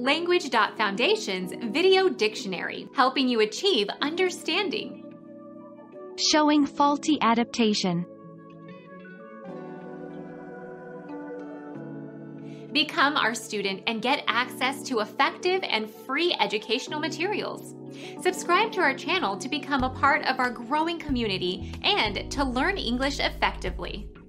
Language.Foundation's Video Dictionary, helping you achieve understanding. Showing faulty adaptation. Become our student and get access to effective and free educational materials. Subscribe to our channel to become a part of our growing community and to learn English effectively.